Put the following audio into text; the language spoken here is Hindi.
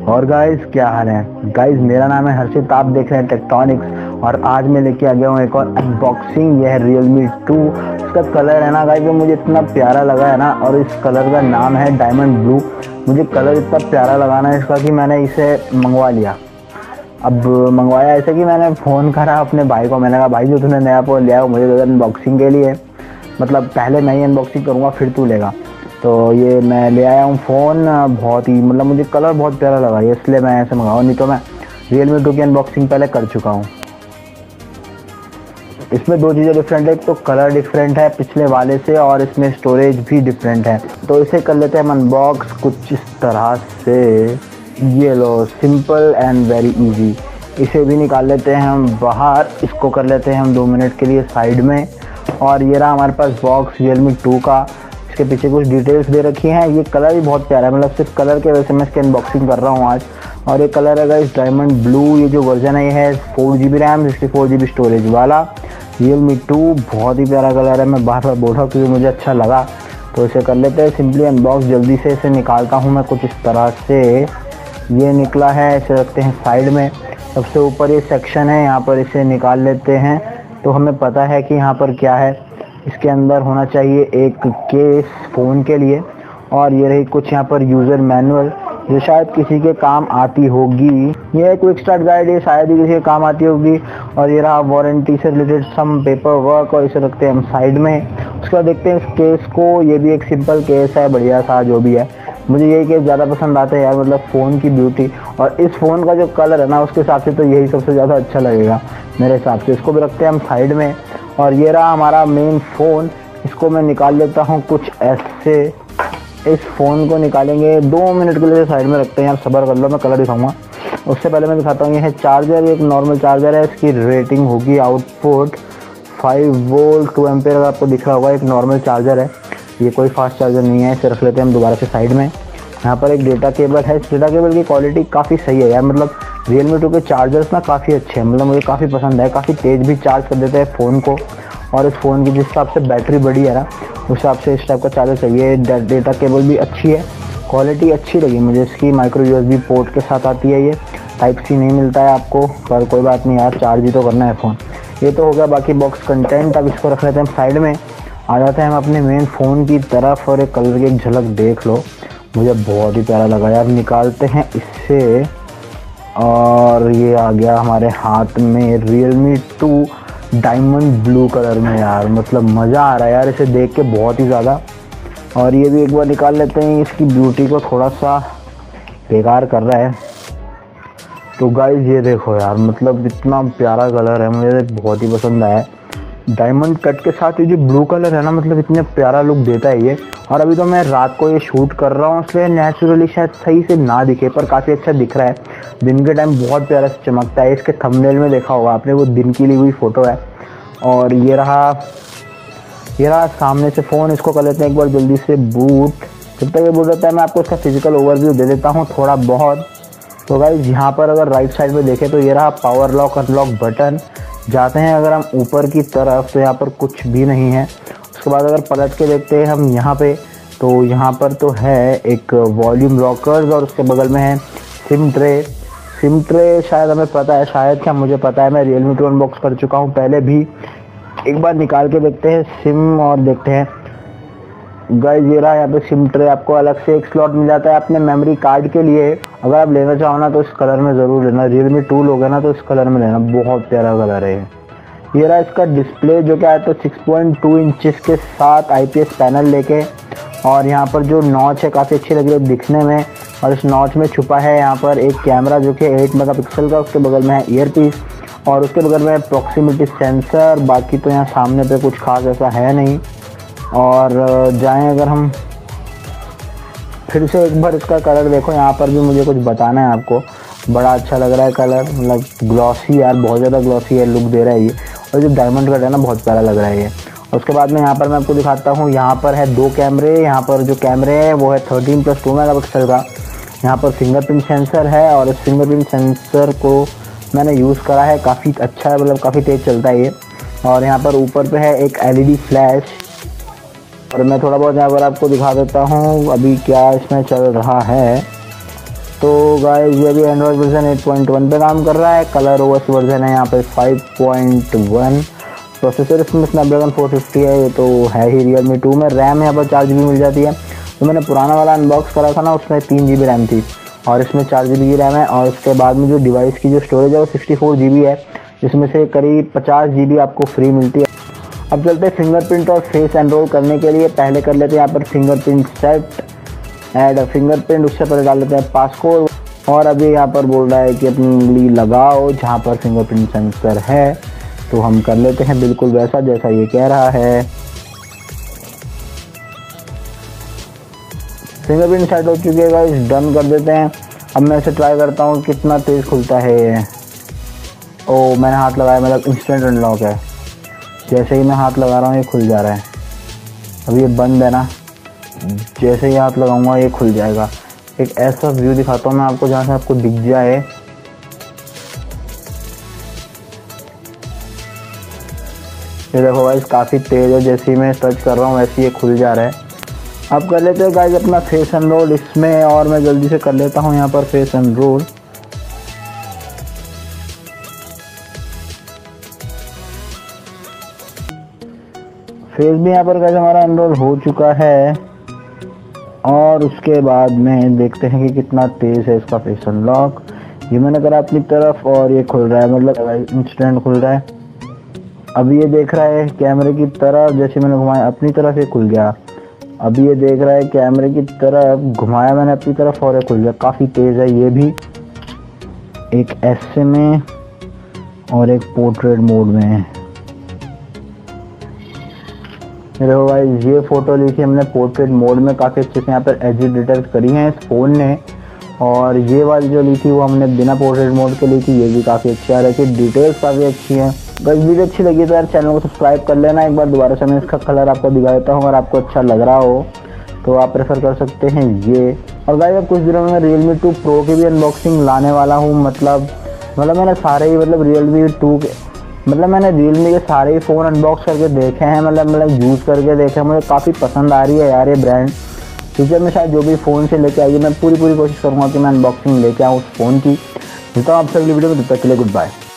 और गाइस क्या हाल है गाइस, मेरा नाम है हर्षित, आप देख रहे हैं टेक्टोनिक्स। और आज मैं लेके आ गया हूँ एक और अनबॉक्सिंग। यह है Realme 2। इसका कलर है ना गाइस, वो मुझे इतना प्यारा लगा है ना, और इस कलर का नाम है डायमंड ब्लू। मुझे कलर इतना प्यारा लगा ना इसका कि मैंने इसे मंगवा लिया। अब मंगवाया ऐसे कि मैंने फ़ोन करा अपने भाई को, मैंने कहा भाई जो तूने नया फ़ोन लिया है मुझे तो अनबॉक्सिंग के लिए, मतलब पहले मैं ही अनबॉक्सिंग करूँगा फिर तू लेगा। तो ये मैं ले आया हूँ फ़ोन। बहुत ही मतलब मुझे कलर बहुत प्यारा लगा है, इसलिए मैं ऐसे मंगाऊँ, नहीं तो मैं Realme 2 की अनबॉक्सिंग पहले कर चुका हूँ। इसमें दो चीज़ें डिफरेंट है, एक तो कलर डिफरेंट है पिछले वाले से, और इसमें स्टोरेज भी डिफरेंट है। तो इसे कर लेते हैं हम अनबॉक्स कुछ इस तरह से। ये लो, सिंपल एंड वेरी इजी। इसे भी निकाल लेते हैं हम बाहर, इसको कर लेते हैं हम 2 मिनट के लिए साइड में। और ये रहा हमारे पास बॉक्स Realme 2 का। इसके पीछे कुछ डिटेल्स दे रखी हैं। ये कलर भी बहुत प्यारा है, मतलब सिर्फ कलर के वजह से मैं इसकी अनबॉक्सिंग कर रहा हूँ आज। और ये कलर है गाइस डायमंड ब्लू। ये जो वर्जन है ये है 4GB रैम 64GB स्टोरेज वाला Realme 2। बहुत ही प्यारा कलर है, मैं बार बार बोल रहा हूँ क्योंकि मुझे अच्छा लगा। तो इसे कर लेते हैं सिंपली अनबॉक्स। जल्दी से इसे निकालता हूँ मैं कुछ इस तरह से। ये निकला है, इसे रखते हैं साइड में। सबसे ऊपर ये सेक्शन है, यहाँ पर इसे निकाल लेते हैं। तो हमें पता है कि यहाँ पर क्या है। इसके अंदर होना चाहिए एक केस फ़ोन के लिए, और ये रही कुछ यहाँ पर यूज़र मैनुअल जो शायद किसी के काम आती होगी। ये क्विक स्टार्ट गाइड, ये शायद ही किसी के काम आती होगी। और ये रहा वारंटी से रिलेटेड सम पेपर वर्क, और इसे रखते हैं हम साइड में। उसके बाद देखते हैं इस केस को। ये भी एक सिंपल केस है, बढ़िया सा जो भी है। मुझे यही केस ज़्यादा पसंद आता है यार, मतलब फ़ोन की ब्यूटी और इस फ़ोन का जो कलर है ना उसके हिसाब से तो यही सबसे ज़्यादा अच्छा लगेगा मेरे हिसाब से। इसको भी रखते हैं हम साइड में। और ये रहा हमारा मेन फ़ोन। इसको मैं निकाल लेता हूँ कुछ ऐसे। इस फ़ोन को निकालेंगे, 2 मिनट के लिए साइड में रखते हैं यार, सब्र कर लो, मैं कलर दिखाऊंगा। उससे पहले मैं दिखाता हूँ, ये है चार्जर। एक नॉर्मल चार्जर है, इसकी रेटिंग होगी आउटपुट 5 वोल्ट 2 एम्पेयर। अगर आपको दिख रहा होगा, एक नॉर्मल चार्जर है, ये कोई फास्ट चार्जर नहीं है। इसे रख लेते हैं हम दोबारा से साइड में। यहाँ पर एक डेटा केबल है। इस डेटा केबल की क्वालिटी काफ़ी सही है यार, मतलब Realme 2 के चार्जर्स ना काफ़ी अच्छे हैं, मतलब मुझे काफ़ी पसंद है। काफ़ी तेज़ भी चार्ज कर देते हैं फ़ोन को, और इस फ़ोन की जिस हिसाब से बैटरी बड़ी है ना उस हिसाब से इस टाइप का चार्जर चाहिए। डेटा केबल भी अच्छी है, क्वालिटी अच्छी लगी मुझे इसकी। माइक्रो USB पोर्ट के साथ आती है ये, टाइप C नहीं मिलता है आपको, पर कोई बात नहीं यार, चार्ज ही तो करना है फ़ोन। ये तो हो गया बाकी बॉक्स कंटेंट। अब इसको रख लेते हैं हम साइड में। आ जाते हैं हम अपने मेन फ़ोन की तरफ, और एक कलर की एक झलक देख लो, मुझे बहुत ही प्यारा लगा यार। निकालते हैं इससे, और ये आ गया हमारे हाथ में Realme 2 डायमंड ब्लू कलर में यार, मतलब मज़ा आ रहा है यार इसे देख के बहुत ही ज़्यादा। और ये भी एक बार निकाल लेते हैं, इसकी ब्यूटी को थोड़ा सा बेकार कर रहा है। तो गाइस ये देखो यार, मतलब इतना प्यारा कलर है, मुझे बहुत ही पसंद आया। डायमंड कट के साथ ये जो ब्लू कलर है ना, मतलब इतना प्यारा लुक देता है ये। और अभी तो मैं रात को ये शूट कर रहा हूँ, इसलिए नेचुरली शायद सही से ना दिखे, पर काफ़ी अच्छा दिख रहा है। दिन के टाइम बहुत प्यारा से चमकता है। इसके थंबनेल में देखा होगा आपने, वो दिन की ली हुई फ़ोटो है। और ये रहा सामने से फ़ोन। इसको कर लेते हैं एक बार जल्दी से बूट। जब तक ये बूट होता है मैं आपको इसका फिजिकल ओवरव्यू दे देता हूँ थोड़ा बहुत। तो गाइस यहाँ पर अगर राइट साइड में देखें तो ये रहा पावर लॉक अनलॉक बटन। जाते हैं अगर हम ऊपर की तरफ तो यहाँ पर कुछ भी नहीं है। उसके बाद अगर पलट के देखते हैं हम यहाँ पे, तो यहाँ पर तो है एक वॉल्यूम लॉकर्स, और उसके बगल में है सिम ट्रे। सिम ट्रे शायद हमें पता है, शायद क्या मुझे पता है, मैं Realme 2 अनबॉक्स कर चुका हूँ पहले भी। एक बार निकाल के देखते हैं सिम, और देखते हैं गाइस ये रहा यहाँ पे सिम ट्रे। आपको अलग से एक स्लॉट मिल जाता है अपने मेमोरी कार्ड के लिए। अगर आप लेना चाहो ना तो इस कलर में ज़रूर लेना। Realme 2 लोगे ना तो इस कलर में लेना, बहुत प्यारा कलर है ये रहा इसका डिस्प्ले, जो क्या है तो 6.2 इंचेस के साथ IPS पैनल लेके। और यहाँ पर जो नॉच है काफ़ी अच्छी लग रही है दिखने में, और इस नॉच में छुपा है यहाँ पर एक कैमरा जो कि 8 मेगापिक्सल का। उसके बगल में है ईयरपीस, और उसके बगल में है प्रॉक्सिमिटी सेंसर। बाकी तो यहाँ सामने पे कुछ खास ऐसा है नहीं। और जाएं अगर हम फिर से एक बार इसका कलर देखो, यहाँ पर भी मुझे कुछ बताना है आपको। बड़ा अच्छा लग रहा है कलर, मतलब ग्लॉसी यार, बहुत ज़्यादा ग्लॉसी है लुक दे रहा है ये। और जो डायमंड कट है ना बहुत प्यारा लग रहा है ये। और उसके बाद में यहाँ पर मैं आपको दिखाता हूँ, यहाँ पर है 2 कैमरे। यहाँ पर जो कैमरे हैं वो है 13+2 मेगापिक्सल का। यहाँ पर फिंगरप्रिंट सेंसर है, और इस फिंगरप्रिंट सेंसर को मैंने यूज़ करा है, काफ़ी अच्छा है, मतलब काफ़ी तेज़ चलता है ये। और यहाँ पर ऊपर पे है एक LED फ्लैश। और मैं थोड़ा बहुत यहाँ पर आपको दिखा देता हूँ अभी क्या इसमें चल रहा है। तो गाइस ये भी एंड्रॉइड वर्जन 8.1 पे काम कर रहा है। कलर ओएस वर्जन है यहाँ पे 5.1। प्रोसेसर इसमें स्नैपड्रैगन 450 है, ये तो है ही Realme 2 में। रैम यहाँ पर 4 GB मिल जाती है। तो मैंने पुराना वाला अनबॉक्स करा था ना, उसमें 3 GB रैम थी और इसमें 4 GB की रैम है। और उसके बाद में जो डिवाइस की जो स्टोरेज है वो 64 GB है, जिसमें से करीब 50 GB आपको फ्री मिलती है। अब चलते हैं फिंगरप्रिंट और फेस एनरोल करने के लिए। पहले कर लेते हैं यहाँ पर फिंगरप्रिंट सेट, ऐड फिंगरप्रिंट। उससे पहले डाल लेते हैं पासकोड। और अभी यहाँ पर बोल रहा है कि अपनी उंगली लगाओ जहाँ पर फिंगरप्रिंट सेंसर है, तो हम कर लेते हैं बिल्कुल वैसा जैसा ये कह रहा है। फिंगरप्रिंट सेट हो चुकी है गाइस, डन कर देते हैं। अब मैं इसे ट्राई करता हूँ कितना तेज़ खुलता है ये। ओ मैंने हाथ लगाया, मतलब इंस्टेंट अनलॉक है। जैसे ही मैं हाथ लगा रहा हूँ ये खुल जा रहा है। अब ये बंद है ना, जैसे ही हाथ लगाऊंगा ये खुल जाएगा। एक ऐसा व्यू दिखाता हूँ मैं आपको जहाँ से आपको दिख जाए। ये देखो गाइस काफ़ी तेज़ है, जैसे ही मैं टच कर रहा हूँ वैसे ये खुल जा रहा है। अब कर लेते हैं गाइस अपना फेस एनरोल इसमें, और मैं जल्दी से कर लेता हूँ यहाँ पर फेस एनरोल। फेस भी यहाँ पर गाइस हमारा एनरोल हो चुका है। और उसके बाद में देखते हैं कि कितना तेज़ है इसका फेस अनलॉक। ये मैंने करा अपनी तरफ और ये खुल रहा है, मतलब इंस्टेंट खुल रहा है। अब ये देख रहा है कैमरे की तरफ, जैसे मैंने घुमाया अपनी तरफ ये खुल गया। अभी ये देख रहा है कैमरे की तरफ, घुमाया मैंने अपनी तरफ और ये खुल गया। काफ़ी तेज़ है ये भी, एक ऐसे में और एक पोर्ट्रेट मोड में। देखो गाइस ये फ़ोटो ली थी हमने पोर्ट्रेट मोड में, काफ़ी अच्छे से यहाँ पर एजेस डिटेक्ट करी हैं इस फ़ोन ने। और ये वाली जो ली थी वो हमने बिना पोर्ट्रेट मोड के ली थी, ये भी काफ़ी अच्छी आ रही थी, डिटेल्स काफ़ी अच्छी हैं। बस वीडियो अच्छी लगी तो यार चैनल को सब्सक्राइब कर लेना। एक बार दोबारा से मैं इसका कलर आपको दिखा देता हूँ, अगर आपको अच्छा लग रहा हो तो आप प्रेफर कर सकते हैं ये। और गाइस अब कुछ दिनों में मैं Realme 2 Pro की भी अनबॉक्सिंग लाने वाला हूँ। मतलब मैंने सारे ही Realme 2 के मैंने Realme के सारे ही फ़ोन अनबॉक्स करके देखे हैं, मतलब यूज़ करके देखे हैं। मुझे काफ़ी पसंद आ रही है यार ये ब्रांड। फ्यूचर में शायद जो भी फ़ोन से लेके आएगी मैं पूरी कोशिश करूँगा कि मैं अनबॉक्सिंग लेके आऊँ उस फ़ोन की। मिलता हूँ आपसे अगली वीडियो में, तब तक के लिए गुड बाय।